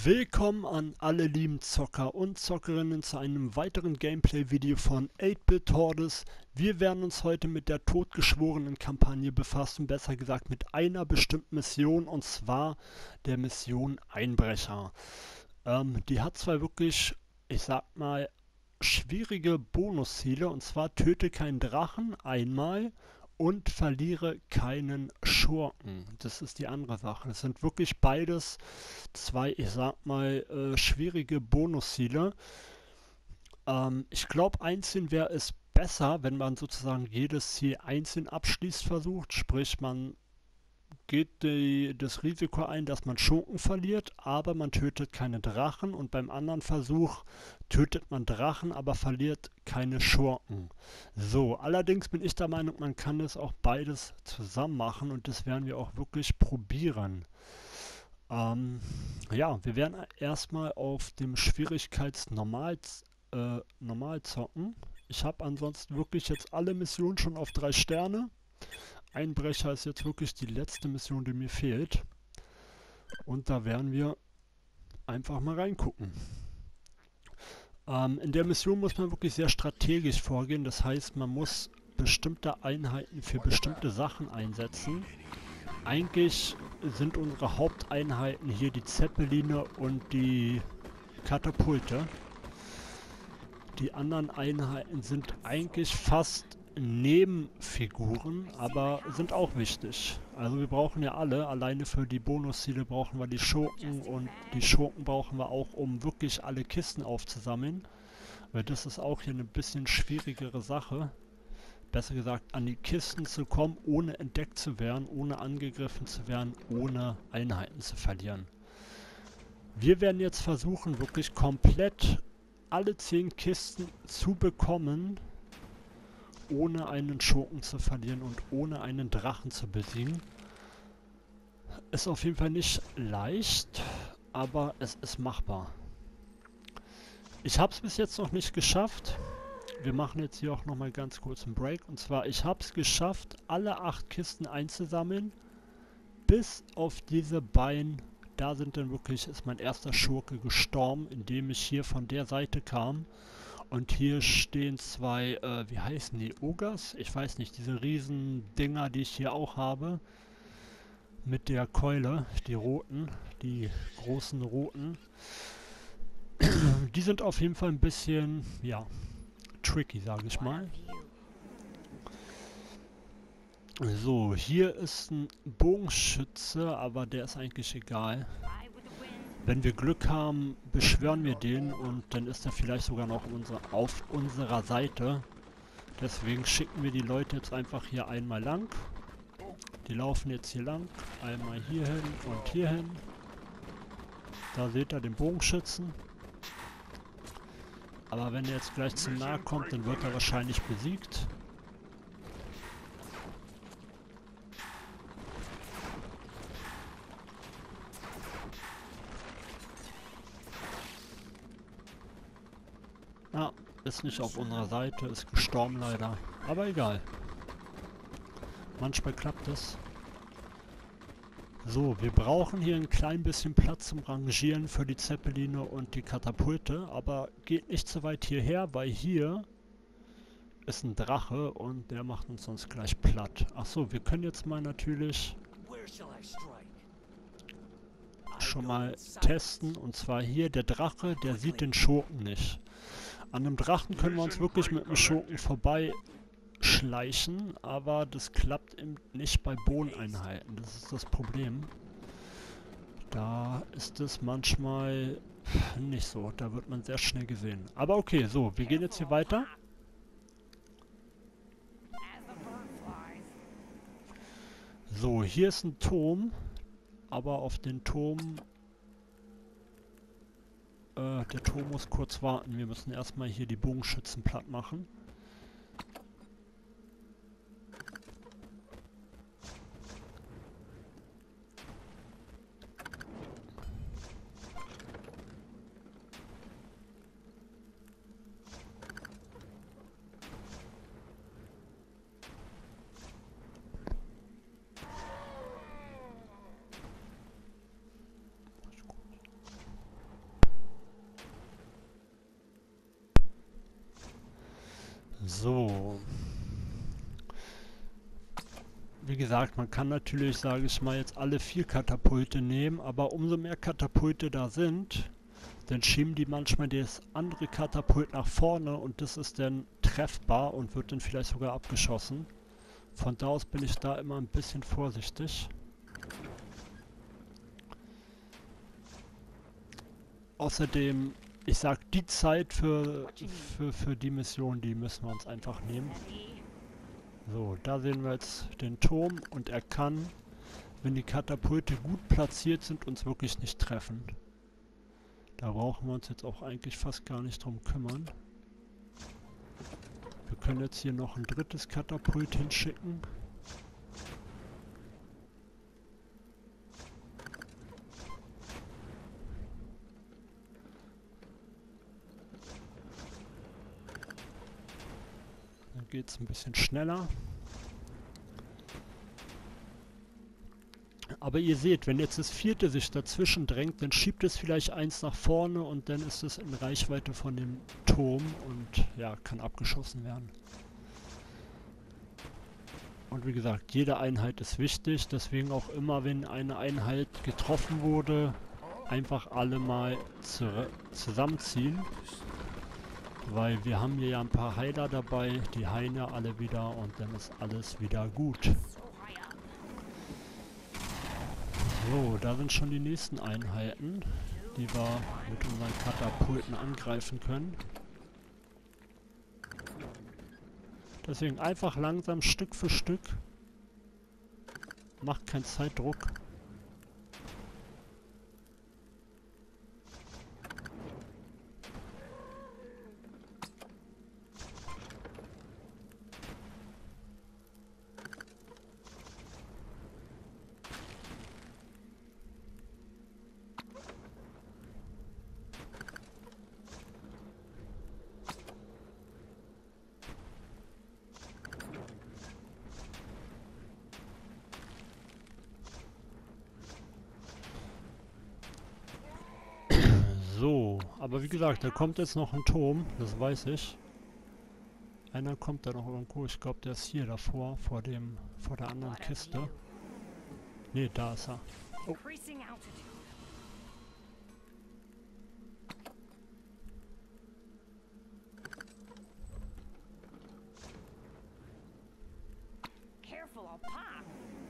Willkommen an alle lieben Zocker und Zockerinnen zu einem weiteren Gameplay-Video von 8-Bit Tortoise. Wir werden uns heute mit der totgeschworenen Kampagne befassen, besser gesagt mit einer bestimmten Mission, und zwar der Mission Einbrecher. Die hat zwar wirklich, ich sag mal, schwierige Bonusziele, und zwar töte keinen Drachen einmal und verliere keinen Schurken. Das ist die andere Sache. Es sind wirklich beides zwei, ich sag mal, schwierige Bonusziele. Ich glaube, einzeln wäre es besser, wenn man sozusagen jedes Ziel einzeln abschließt versucht. Sprich, man geht das Risiko ein, dass man Schurken verliert, aber man tötet keine Drachen, und beim anderen Versuch tötet man Drachen, aber verliert keine Schurken. So, allerdings bin ich der Meinung, man kann es auch beides zusammen machen, und das werden wir auch wirklich probieren. Ja, wir werden erstmal auf dem Schwierigkeitsnormal normal zocken. Ich habe ansonsten wirklich jetzt alle Missionen schon auf 3 Sterne. Einbrecher ist jetzt wirklich die letzte Mission, die mir fehlt. Und da werden wir einfach mal reingucken. In der Mission muss man wirklich sehr strategisch vorgehen. Das heißt, man muss bestimmte Einheiten für bestimmte Sachen einsetzen. Eigentlich sind unsere Haupteinheiten hier die Zeppeline und die Katapulte. Die anderen Einheiten sind eigentlich fast Nebenfiguren, aber sind auch wichtig. Also wir brauchen ja alle, alleine für die Bonusziele brauchen wir die Schurken, und die Schurken brauchen wir auch, um wirklich alle Kisten aufzusammeln. Weil das ist auch hier eine bisschen schwierigere Sache. Besser gesagt, an die Kisten zu kommen, ohne entdeckt zu werden, ohne angegriffen zu werden, ohne Einheiten zu verlieren. Wir werden jetzt versuchen, wirklich komplett alle 10 Kisten zu bekommen, ohne einen Schurken zu verlieren und ohne einen Drachen zu besiegen. Ist auf jeden Fall nicht leicht, aber es ist machbar. Ich habe es bis jetzt noch nicht geschafft. Wir machen jetzt hier auch nochmal ganz kurz einen Break. Und zwar, ich habe es geschafft, alle 8 Kisten einzusammeln. Bis auf diese beiden. Da sind dann wirklich, ist mein erster Schurke gestorben, indem ich hier von der Seite kam. Und hier stehen zwei, wie heißen die? Ogres? Ich weiß nicht, diese riesen Dinger, die ich hier auch habe. Mit der Keule, die roten, die großen roten. Die sind auf jeden Fall ein bisschen, ja, tricky, sage ich mal. So, hier ist ein Bogenschütze, aber der ist eigentlich egal. Wenn wir Glück haben, beschwören wir den, und dann ist er vielleicht sogar noch auf unserer Seite. Deswegen schicken wir die Leute jetzt einfach hier einmal lang. Die laufen jetzt hier lang, einmal hier hin und hier hin. Da seht ihr den Bogenschützen. Aber wenn er jetzt gleich zu nahe kommt, dann wird er wahrscheinlich besiegt. Ah, ist nicht auf unserer Seite, ist gestorben leider. Aber egal. Manchmal klappt es. So, wir brauchen hier ein klein bisschen Platz zum Rangieren für die Zeppeline und die Katapulte, aber geht nicht so weit hierher, weil hier ist ein Drache und der macht uns sonst gleich platt. Achso, wir können jetzt mal natürlich schon mal testen, und zwar hier, der Drache, der sieht den Schurken nicht. An einem Drachen können wir uns wirklich mit dem Schurken vorbei schleichen, aber das klappt eben nicht bei Bodeneinheiten. Das ist das Problem. Da ist es manchmal nicht so. Da wird man sehr schnell gesehen. Aber okay, so, wir gehen jetzt hier weiter. So, hier ist ein Turm, aber auf den Turm... der Turm muss kurz warten. Wir müssen erstmal hier die Bogenschützen platt machen. So. Wie gesagt, man kann natürlich, sage ich mal, jetzt alle 4 Katapulte nehmen, aber umso mehr Katapulte da sind, dann schieben die manchmal das andere Katapult nach vorne und das ist dann treffbar und wird dann vielleicht sogar abgeschossen. Von da aus bin ich da immer ein bisschen vorsichtig. Außerdem, ich sag, die Zeit für die Mission, die müssen wir uns einfach nehmen. So, da sehen wir jetzt den Turm und er kann, wenn die Katapulte gut platziert sind, uns wirklich nicht treffen. Da brauchen wir uns jetzt auch eigentlich fast gar nicht drum kümmern. Wir können jetzt hier noch ein drittes Katapult hinschicken. Dann geht es ein bisschen schneller. Aber ihr seht, wenn jetzt das 4. sich dazwischen drängt, dann schiebt es vielleicht eins nach vorne und dann ist es in Reichweite von dem Turm und ja, kann abgeschossen werden. Und wie gesagt, jede Einheit ist wichtig, deswegen auch immer, wenn eine Einheit getroffen wurde, einfach alle mal zusammenziehen. Weil wir haben hier ja ein paar Heiler dabei, die heilen ja alle wieder und dann ist alles wieder gut. So, da sind schon die nächsten Einheiten, die wir mit unseren Katapulten angreifen können. Deswegen einfach langsam, Stück für Stück. Macht keinen Zeitdruck. So, aber wie gesagt, da kommt jetzt noch ein Turm, das weiß ich. Einer kommt da noch irgendwo, ich glaube der ist hier davor, vor der anderen Kiste. Ne, da ist er. Oh. Careful, I'll pop.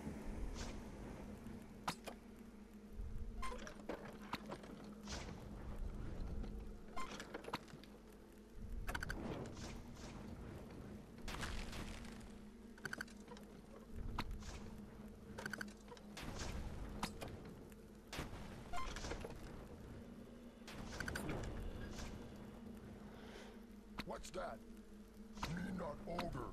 What's that? Me not ogre.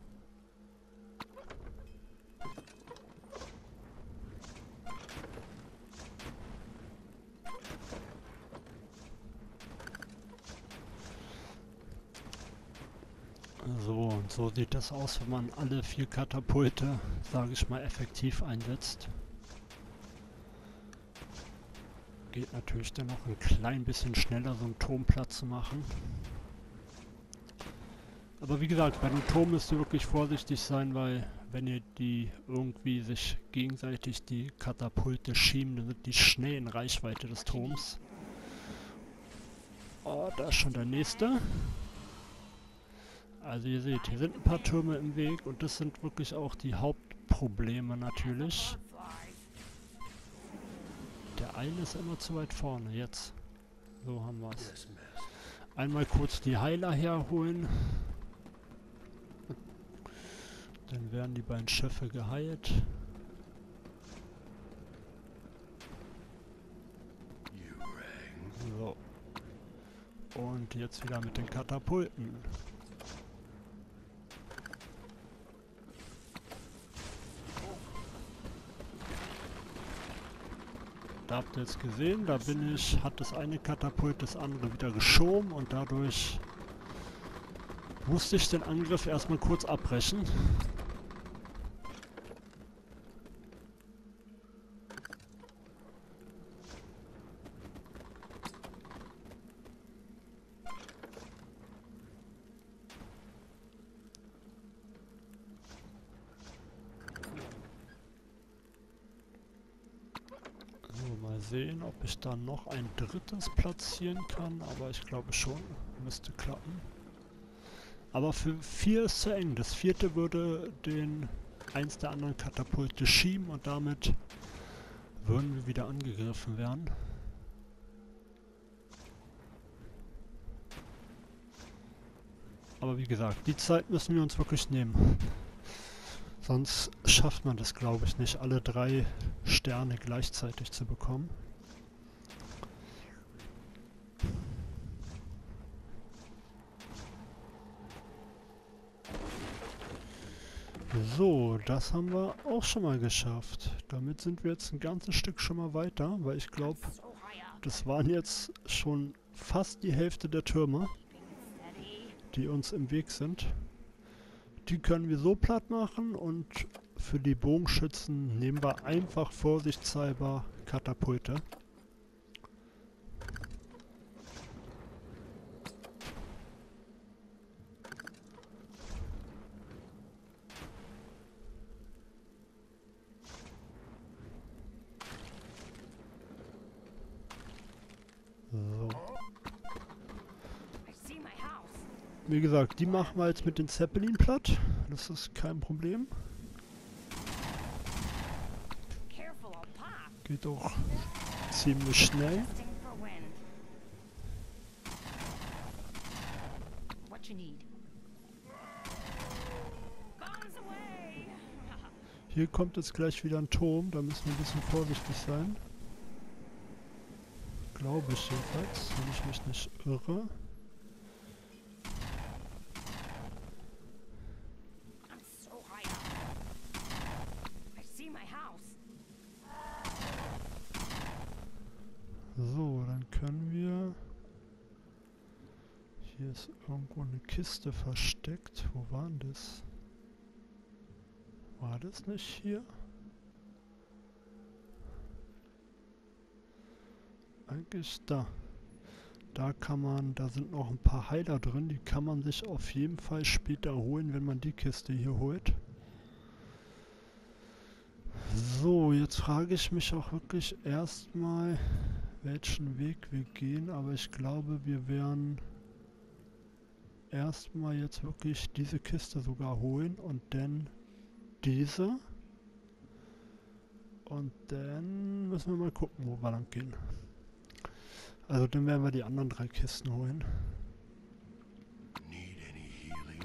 So, und so sieht das aus, wenn man alle 4 Katapulte, sage ich mal, effektiv einsetzt. Geht natürlich dann noch ein klein bisschen schneller, so einen Turm platt zu machen. Aber wie gesagt, bei dem Turm müsst ihr wirklich vorsichtig sein, weil wenn ihr die irgendwie sich gegenseitig die Katapulte schieben, dann sind die schnell in Reichweite des Turms. Oh, da ist schon der nächste. Also ihr seht, hier sind ein paar Türme im Weg und das sind wirklich auch die Hauptprobleme natürlich. Der eine ist immer zu weit vorne, jetzt. So haben wir es. Einmal kurz die Heiler herholen. Dann werden die beiden Schiffe geheilt. So. Und jetzt wieder mit den Katapulten. Da habt ihr jetzt gesehen, da hat das eine Katapult das andere wieder geschoben und dadurch musste ich den Angriff erstmal kurz abbrechen. mal sehen, ob ich da noch ein drittes platzieren kann, aber ich glaube schon, müsste klappen. Aber für 4 ist zu eng. Das 4. würde eins der anderen Katapulte schieben und damit würden wir wieder angegriffen werden. Aber wie gesagt, die Zeit müssen wir uns wirklich nehmen. Sonst schafft man das, glaube ich, nicht, alle 3 Sterne gleichzeitig zu bekommen. So, das haben wir auch schon mal geschafft. Damit sind wir jetzt ein ganzes Stück schon mal weiter, weil ich glaube, So high up. das waren jetzt schon fast die Hälfte der Türme, Steady. die uns im Weg sind. Die können wir so platt machen und für die Bogenschützen nehmen wir einfach vorsichtshalber Katapulte. So. I see my house. Wie gesagt, die machen wir jetzt mit den Zeppelin platt. Das ist kein Problem. Careful, I'll pop. Geht auch ziemlich schnell. Testing for wind. What you need? Bombs away! Hier kommt jetzt gleich wieder ein Turm, da müssen wir ein bisschen vorsichtig sein. Glaube ich jedenfalls, wenn ich mich nicht irre. I'm so high up. I see my house. So, dann können wir... Hier ist irgendwo eine Kiste versteckt. Wo war denn das? War das nicht hier? Eigentlich da. Da kann man, da sind noch ein paar Heiler drin, die kann man sich auf jeden Fall später holen, wenn man die Kiste hier holt. So, jetzt frage ich mich auch wirklich erstmal, welchen Weg wir gehen, aber ich glaube, wir werden erstmal jetzt wirklich diese Kiste sogar holen und dann diese. Und dann müssen wir mal gucken, wo wir lang gehen. Also dann werden wir die anderen 3 Kisten holen. Need any healing?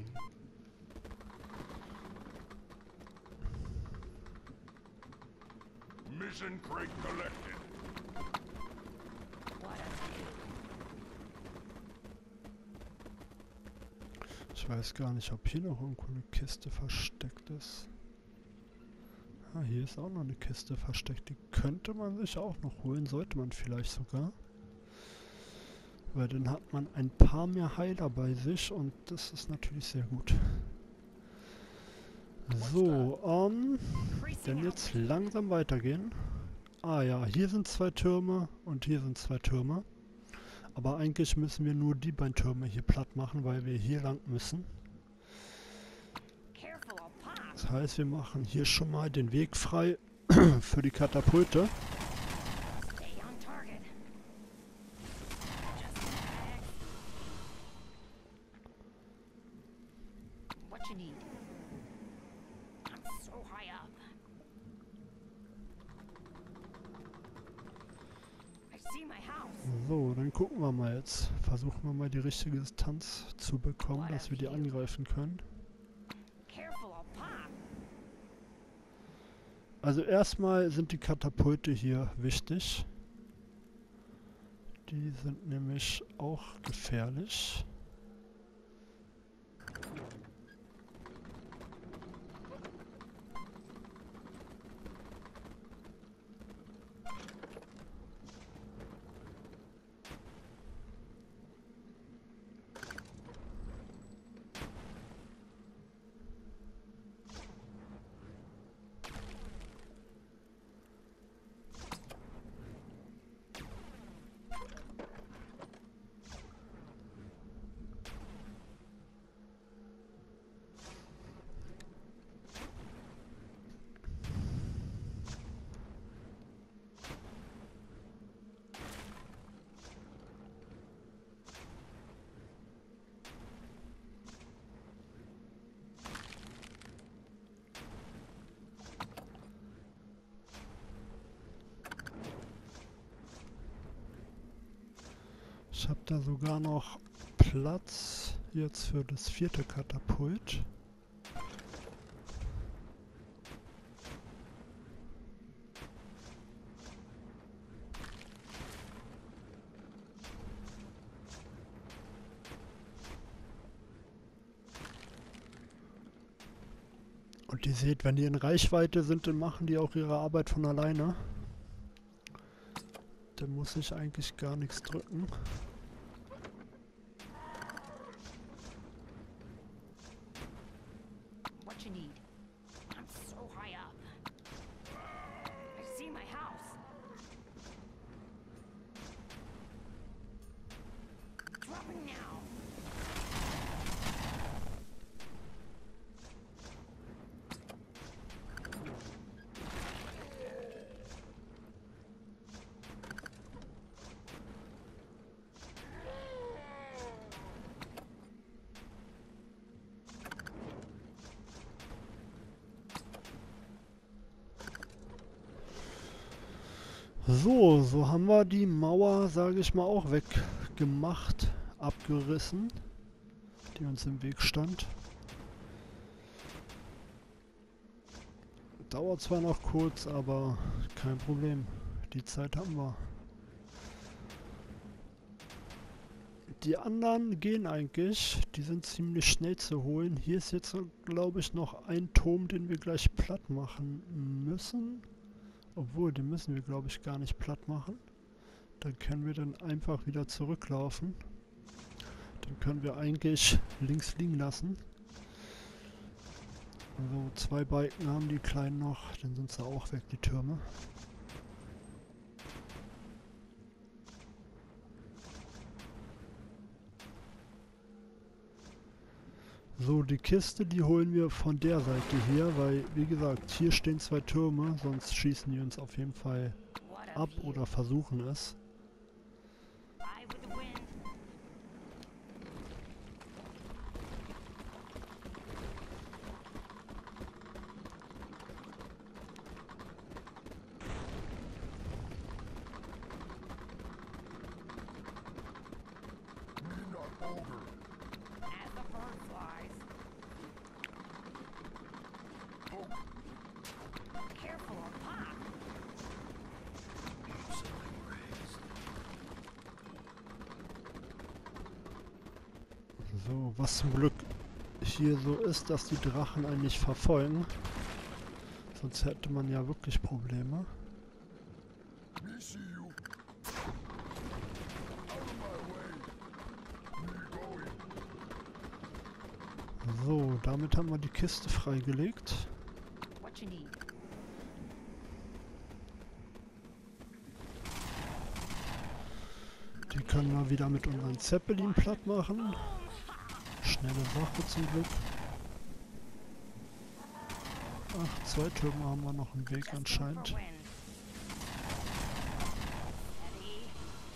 Mission crate collected. What a view. Ich weiß gar nicht, ob hier noch irgendwo eine Kiste versteckt ist. Ah, hier ist auch noch eine Kiste versteckt. Die könnte man sich auch noch holen, sollte man vielleicht sogar. Weil dann hat man ein paar mehr Heiler bei sich und das ist natürlich sehr gut. So, dann jetzt langsam weitergehen. Ah ja, hier sind 2 Türme und hier sind 2 Türme. Aber eigentlich müssen wir nur die beiden Türme hier platt machen, weil wir hier lang müssen. Careful, I'll pop. Das heißt, wir machen hier schon mal den Weg frei für die Katapulte. Stay on target. Just a sec. What you need? I'm so high up. I see my house. So, dann gucken wir mal jetzt. Versuchen wir mal die richtige Distanz zu bekommen, dass wir die angreifen können. Careful, I'll pop. Also erstmal sind die Katapulte hier wichtig. Die sind nämlich auch gefährlich. Ich habe da sogar noch Platz jetzt für das 4. Katapult. Und ihr seht, wenn die in Reichweite sind, dann machen die auch ihre Arbeit von alleine. Da muss ich eigentlich gar nichts drücken. What you need? I'm so high up. I see my house. Dropping now. So haben wir die Mauer, sage ich mal, auch weggemacht, abgerissen, die uns im Weg stand. Dauert zwar noch kurz, aber kein Problem. Die Zeit haben wir. Die anderen gehen eigentlich, die sind ziemlich schnell zu holen. Hier ist jetzt, glaube ich, noch ein Turm, den wir gleich platt machen müssen. Obwohl, den müssen wir, glaube ich, gar nicht platt machen. Dann können wir dann einfach wieder zurücklaufen. Dann können wir eigentlich links liegen lassen. Also 2 Balken haben die Kleinen noch, dann sind sie auch weg, die Türme. So, die Kiste, die holen wir von der Seite her, weil, wie gesagt, hier stehen 2 Türme, sonst schießen die uns auf jeden Fall What a ab view. oder versuchen es. I with the wind. Me not ogre. As the bird flies. Careful or pop. So, was zum Glück hier so ist, dass die Drachen einen nicht verfolgen. Sonst hätte man ja wirklich Probleme. Me see you. Out of my way. Me going. So, damit haben wir die Kiste freigelegt. What you need? Die können wir wieder mit unseren Zeppelin platt machen. Schnelle Sache zum Glück. Ach, 2 Türme haben wir noch im Weg Just anscheinend. for wind. Steady.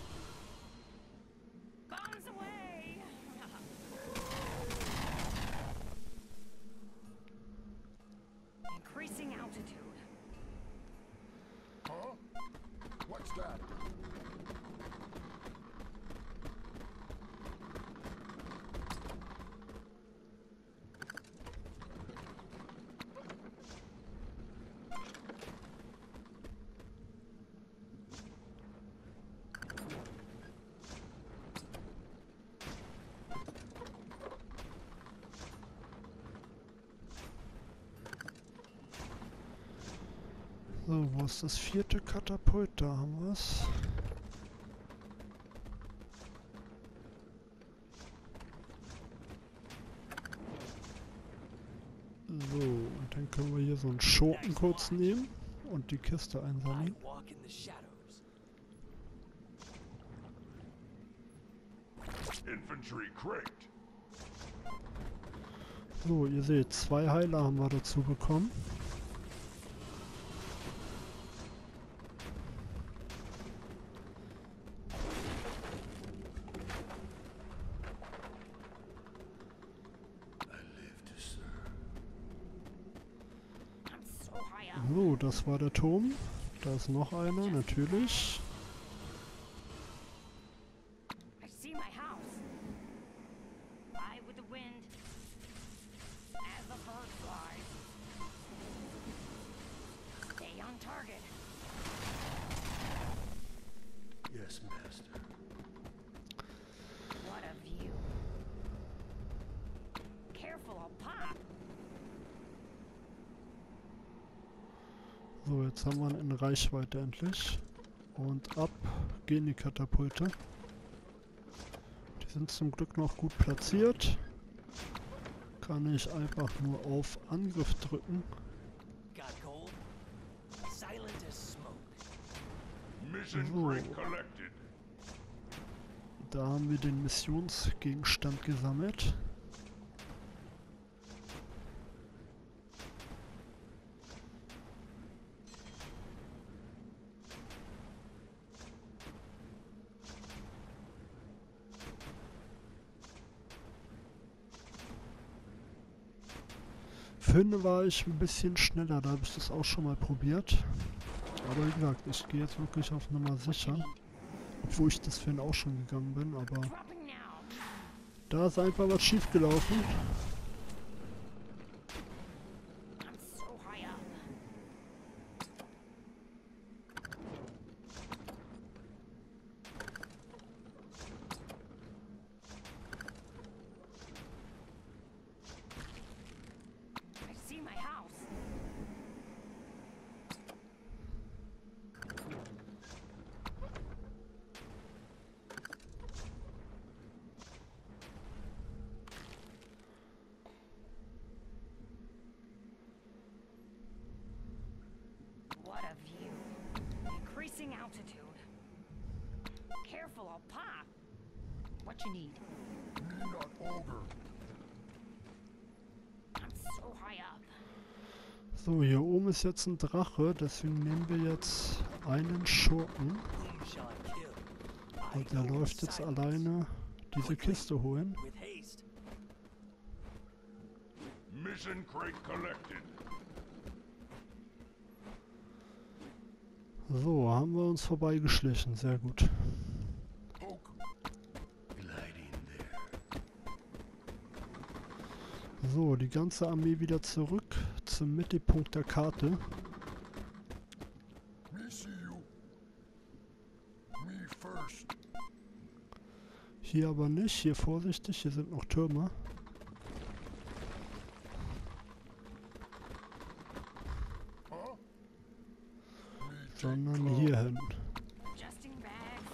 Bombs away. Increasing altitude. Huh? What's that? So, wo ist das 4. Katapult? Da haben wir es. So, und dann können wir hier so einen Schurken kurz nehmen und die Kiste einsammeln. walk in the shadows. Infantry crate. So, ihr seht, 2 Heiler haben wir dazu bekommen. I'm so high up. So, das war der Turm. Da ist noch einer, natürlich. I Yes, Master. What a view. Careful, I'll pop. So, jetzt haben wir ihn in Reichweite endlich. Und ab gehen die Katapulte. Die sind zum Glück noch gut platziert. Kann ich einfach nur auf Angriff drücken. Got gold? Silent as smoke. Mission So. crate collected. Da haben wir den Missionsgegenstand gesammelt. Vorhin war ich ein bisschen schneller, da habe ich das auch schon mal probiert. Aber wie gesagt, ich gehe jetzt wirklich auf Nummer sicher. Obwohl ich das vorhin auch schon gegangen bin, aber Dropping now. da ist einfach was schief gelaufen. I'm so high up. I see my house. What a view. Increasing altitude. Careful, I'll pop. What you need? Me not ogre. I'm so high up. So, hier oben ist jetzt ein Drache, deswegen nehmen wir jetzt einen Schurken. Whom shall I kill? Und er läuft jetzt alleine diese Kiste holen. With haste. Mission crate collected. So, haben wir uns vorbeigeschlichen, sehr gut. Poke. Gliding there. So, die ganze Armee wieder zurück zum Mittelpunkt der Karte. Me see you. Me first. Hier aber nicht, hier vorsichtig, hier sind noch Türme. Huh? Me Sondern take hier hin. Adjusting bags.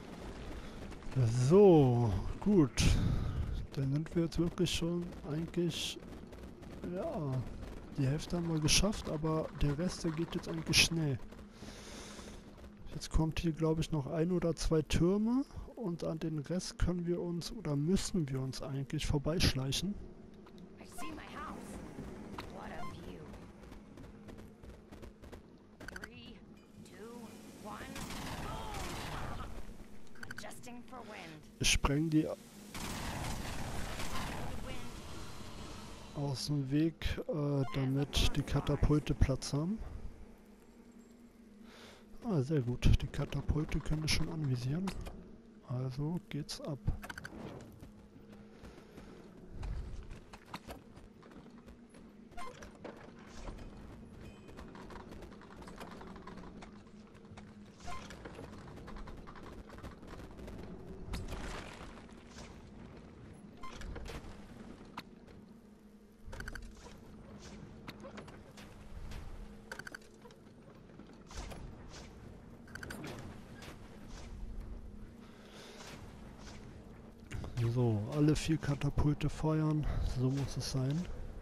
So, gut. Dann sind wir jetzt wirklich schon eigentlich, ja, die Hälfte haben wir geschafft, aber der Rest, der geht jetzt eigentlich schnell. Jetzt kommt hier, glaube ich, noch ein oder zwei Türme und an den Rest können wir uns oder müssen wir uns eigentlich vorbeischleichen. I see my house. What a view. 3, 2, 1. Boom! Adjusting for wind. Ich spreng die The wind. aus dem Weg, damit die Katapulte Platz haben. Ah, sehr gut. Die Katapulte können wir schon anvisieren. Also geht's ab. So, alle 4 Katapulte feuern. So muss es sein.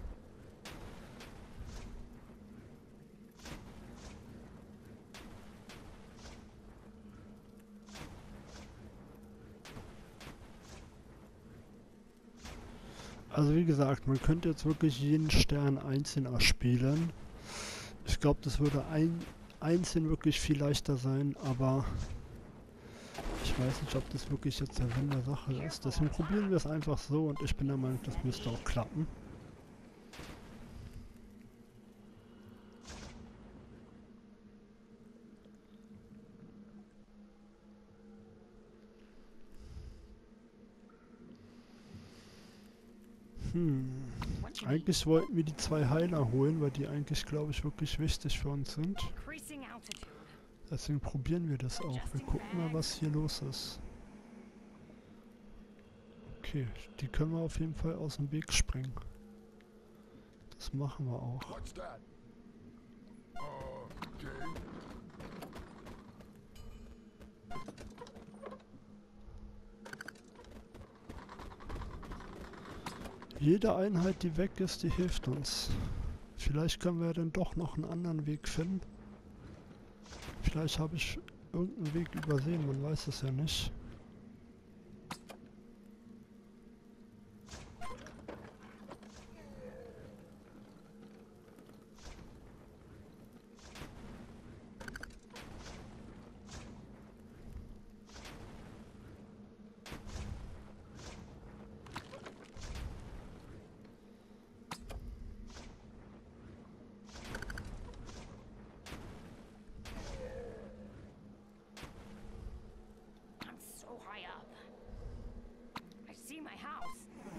Also wie gesagt, man könnte jetzt wirklich jeden Stern einzeln erspielen. Ich glaube, das würde einzeln wirklich viel leichter sein, aber ich weiß nicht, ob das wirklich jetzt der Sinn der Sache ist. Deswegen probieren wir es einfach so und ich bin der Meinung, das müsste auch klappen. What you need? Eigentlich wollten wir die 2 Heiler holen, weil die eigentlich, glaube ich, wirklich wichtig für uns sind. Increasing altitude. Deswegen probieren wir das auch. Wir gucken mal, was hier los ist. Okay, die können wir auf jeden Fall aus dem Weg springen. Das machen wir auch. What's that? Okay. Jede Einheit, die weg ist, die hilft uns. Vielleicht können wir ja dann doch noch einen anderen Weg finden. Vielleicht habe ich irgendeinen Weg übersehen, man weiß es ja nicht. I'm so high up. I see my house.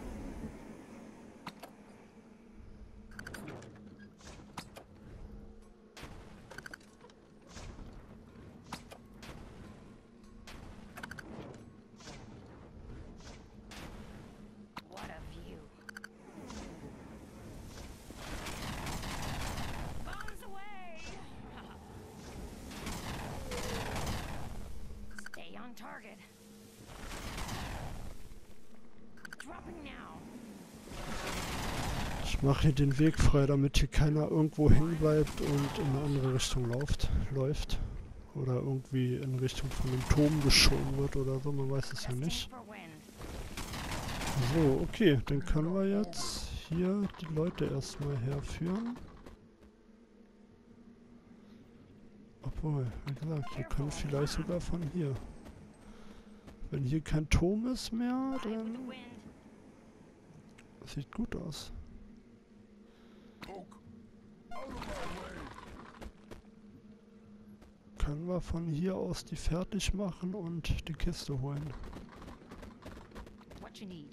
What a view. Bombs away! Stay on target. Dropping now. Ich mache hier den Weg frei, damit hier keiner irgendwo hängen bleibt und in eine andere Richtung läuft. Oder irgendwie in Richtung von dem Turm geschoben wird oder so, man weiß es ja nicht. For wind. So, okay, dann können wir jetzt hier die Leute erstmal herführen. Obwohl, wie gesagt, wir können vielleicht sogar von hier. Wenn hier kein Turm ist mehr, Ride with dann the wind. sieht gut aus. Poke. Out of my way. Können wir von hier aus die fertig machen und die Kiste holen. What you need.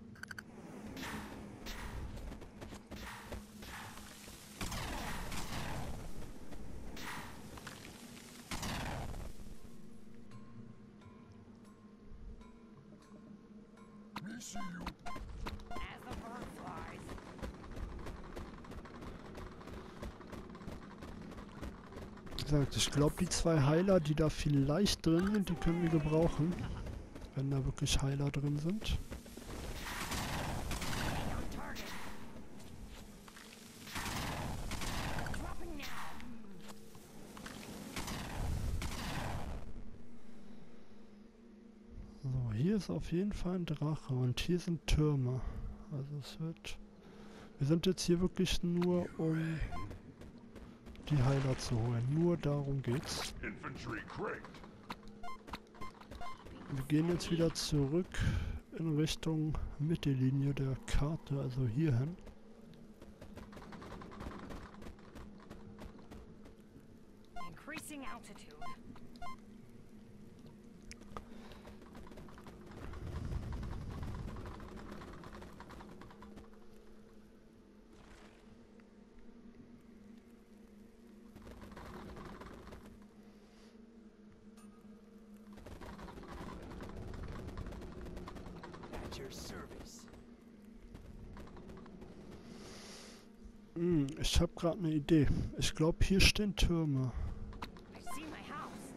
Me see you. As the bird flies. Wie gesagt, ich glaube, die zwei Heiler, die da vielleicht drin sind, die können wir gebrauchen. Wenn da wirklich Heiler drin sind. Stay on target. Dropping now. So, hier ist auf jeden Fall ein Drache und hier sind Türme. Also es wird... Wir sind jetzt hier wirklich nur, um die Heiler zu holen. Nur darum geht's. Infantry cranked. Wir gehen jetzt wieder zurück in Richtung Mittellinie der Karte, also hierhin. Increasing altitude. At your service. Ich habe gerade eine Idee. Ich glaube, hier stehen Türme. I see my house.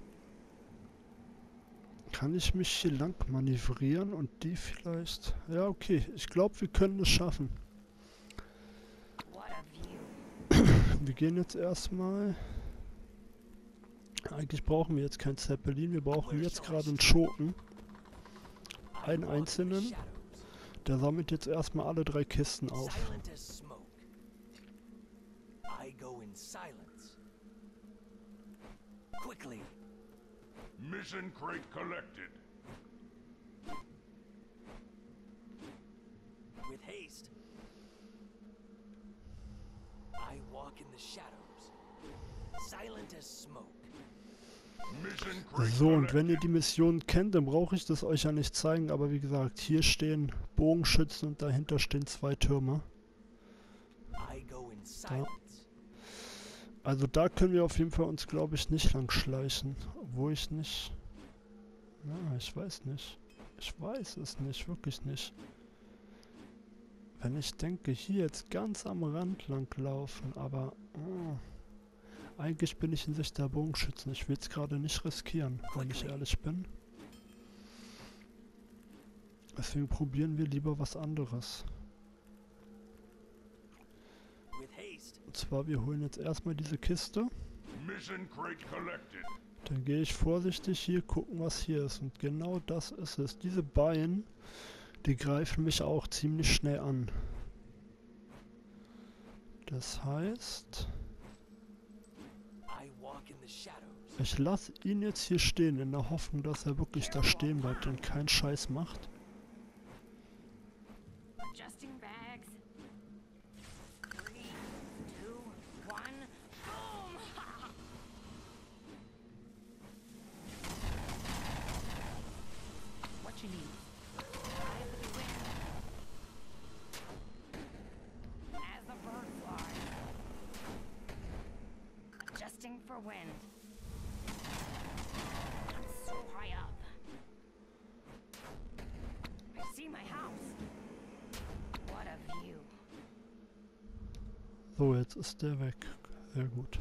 Kann ich mich hier lang manövrieren und die vielleicht... Ja, okay. Ich glaube, wir können es schaffen. What a view. Wir gehen jetzt erstmal... Eigentlich brauchen wir jetzt kein Zeppelin. Wir brauchen jetzt gerade einen Schurken. Einen einzelnen. Der sammelt jetzt erstmal alle 3 Kisten auf. Silent as smoke. I go in silence. Quickly. Mission crate collected. With haste. I walk in the shadows. Silent as smoke. Mission crate So, und wenn ihr collected. die Mission kennt, dann brauche ich das euch ja nicht zeigen. Aber wie gesagt, hier stehen Bogenschützen und dahinter stehen 2 Türme. I go in silence. Also da können wir auf jeden Fall uns, glaube ich, nicht lang schleichen. Obwohl ich nicht... Na, ich weiß nicht. Ich weiß es nicht, wirklich nicht. Wenn ich denke, hier jetzt ganz am Rand lang laufen, aber... eigentlich bin ich in Sicht der Bogenschützen. Ich will es gerade nicht riskieren, wenn ich ehrlich bin. Deswegen probieren wir lieber was anderes. With haste. Und zwar, wir holen jetzt erstmal diese Kiste. Mission crate collected. Dann gehe ich vorsichtig hier gucken, was hier ist. Und genau das ist es. Diese Beine, die greifen mich auch ziemlich schnell an. Das heißt, I walk in the shadows. ich lasse ihn jetzt hier stehen, in der Hoffnung, dass er wirklich da stehen bleibt und keinen Scheiß macht. Adjusting bags. 3, 2, 1, boom! What you need? Eye of the wind. As a bird flies. Adjusting for wind. I'm so high up. I see my house. What a view. So, jetzt ist der weg. Sehr gut.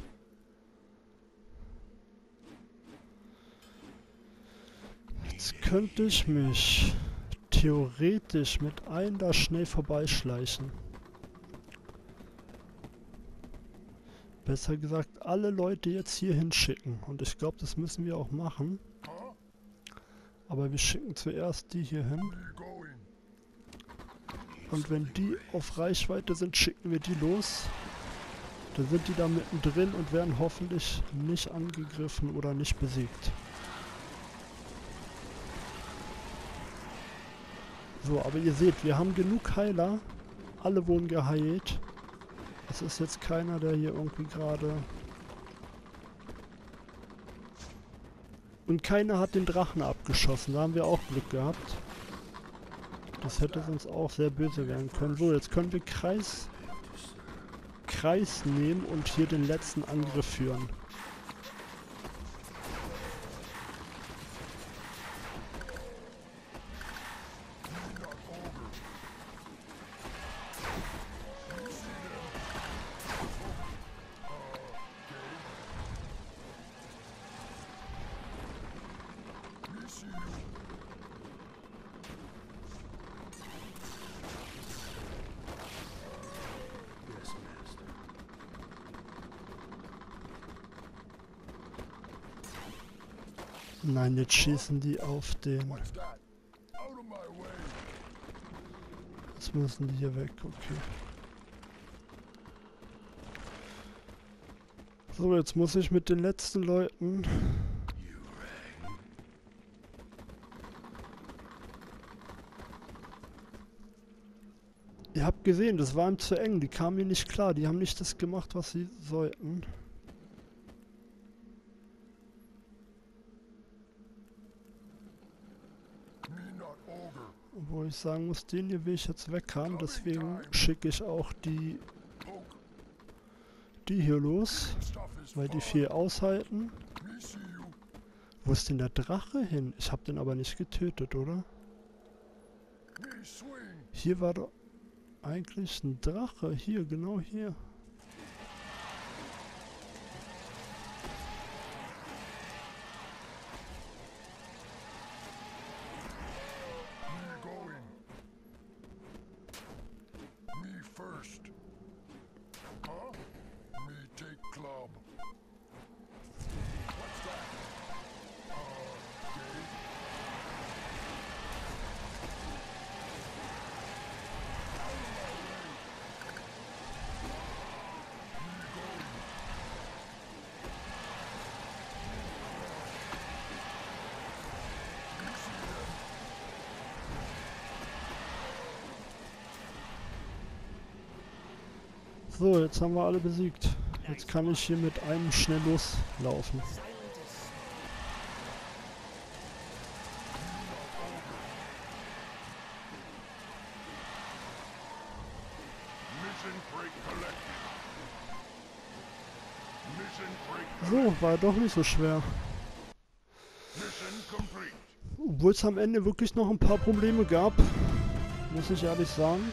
Jetzt könnte ich mich theoretisch mit einem da schnell vorbeischleichen. Besser gesagt, alle Leute jetzt hier hinschicken. Und ich glaube, das müssen wir auch machen. Aber wir schicken zuerst die hier hin. Where you going? Und wenn die auf Reichweite sind, schicken wir die los. Dann sind die da mittendrin und werden hoffentlich nicht angegriffen oder nicht besiegt. So, aber ihr seht, wir haben genug Heiler. Alle wurden geheilt. Es ist jetzt keiner, der hier irgendwie gerade... Und keiner hat den Drachen abgeschossen. Da haben wir auch Glück gehabt. Das hätte sonst auch sehr böse werden können. So, jetzt können wir Kreis nehmen und hier den letzten Angriff führen. We see you. Yes, master. Nein, jetzt schießen die auf den... What's that? Out of my way. Jetzt müssen die hier weg, okay. So, jetzt muss ich mit den letzten Leuten... Ihr habt gesehen, das war ihm zu eng, die kamen mir nicht klar, die haben nicht das gemacht, was sie sollten. Me not ogre. Wo ich sagen muss, den hier will ich jetzt weg haben, deswegen schicke ich auch die hier los, Stuff is weil die fun. viel aushalten. Me see you. Wo ist denn der Drache hin? Ich habe den aber nicht getötet, oder? Me swing. Hier war doch eigentlich ein Drache. Hier, genau hier. Me going. Me first. Huh? Me take club. What's that? Gay? So, jetzt haben wir alle besiegt. Jetzt kann ich hier mit einem schnell loslaufen. Silent as snow. Mission crate collected. Oh, war doch nicht so schwer. Mission complete. Obwohl es am Ende wirklich noch ein paar Probleme gab, muss ich ehrlich sagen.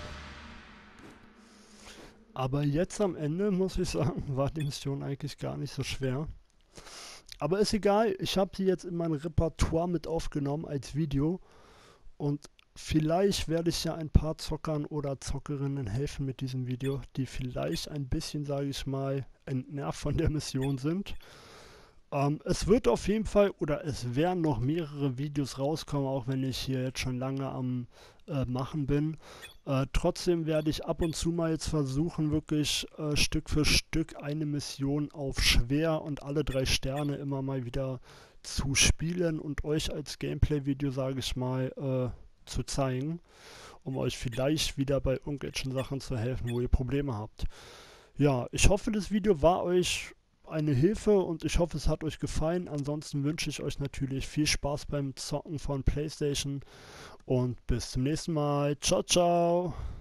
Aber jetzt am Ende, muss ich sagen, war die Mission eigentlich gar nicht so schwer. Aber ist egal, ich habe sie jetzt in mein Repertoire mit aufgenommen als Video. Und vielleicht werde ich ja ein paar Zockern oder Zockerinnen helfen mit diesem Video, die vielleicht ein bisschen, sage ich mal, entnervt von der Mission sind. Es wird auf jeden Fall, oder es werden noch mehrere Videos rauskommen, auch wenn ich hier jetzt schon lange am Machen bin. Trotzdem werde ich ab und zu mal jetzt versuchen, wirklich Stück für Stück eine Mission auf schwer und alle 3 Sterne immer mal wieder zu spielen und euch als Gameplay-Video, sage ich mal, zu zeigen, um euch vielleicht wieder bei irgendwelchen Sachen zu helfen, wo ihr Probleme habt. Ja, ich hoffe, das Video war euch eine Hilfe und ich hoffe, es hat euch gefallen. Ansonsten wünsche ich euch natürlich viel Spaß beim Zocken von PlayStation und bis zum nächsten Mal. Ciao, ciao!